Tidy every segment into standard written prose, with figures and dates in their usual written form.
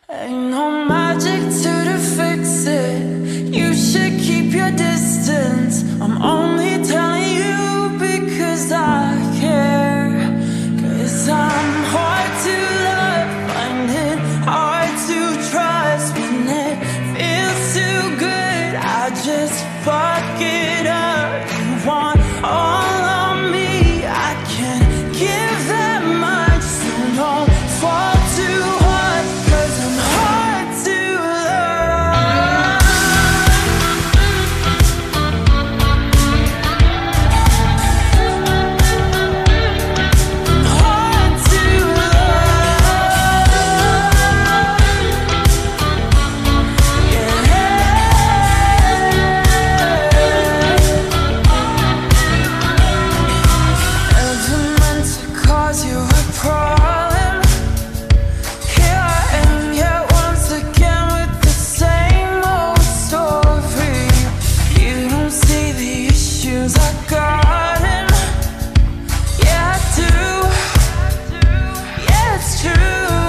Ain't no magic to fix it. You should keep your distance. I'm only telling you because I care. 'Cause I'm hard to love, find it hard to trust. When it feels too good, I just fuck it up. You want all of me, I can't give that much. So don't fall too hard, 'cause I'm hard to love. Hard to love. Yeah. Never meant to cause you a problem. Here I am yet once again with the same old story. You don't see the issues I got in. Yeah, I do. Yeah, it's true.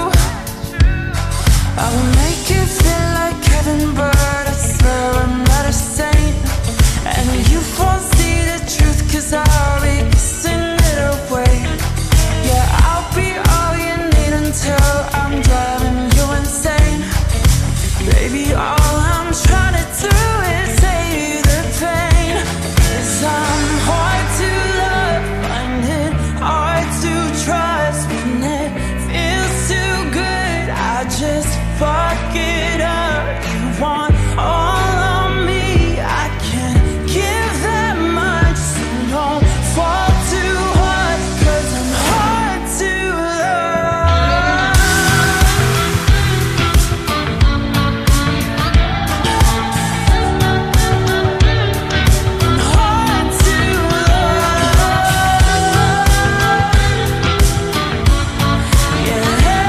I will make you feel like Kevin Bird. I swear I'm not a saint. And you won't see the truth, 'cause I'll be kissing it away. Yeah, I'll be all you need until I'm driving you insane. Baby, all I'm trying to do is save you the pain. 'Cause I'm hard to love, find it hard to trust. When it feels too good, I just fuck it up. You want all of me, I can't give that much. So don't fall too hard, 'cause I'm hard to love. Hard to love. Yeah.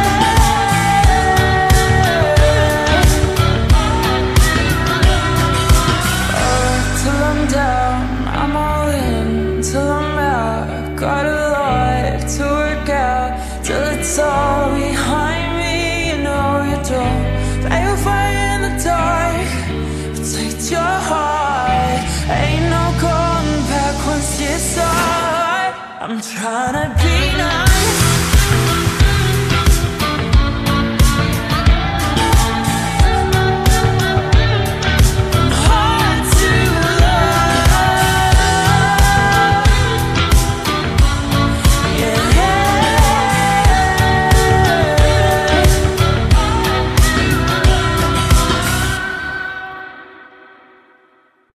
Till I'm down, I'm all in. Till I'm out, got a lot to work out. Till it's all behind me, you know you don't play a fire in the dark. Protect your heart, ain't no going back once you start. I'm trying to be nice.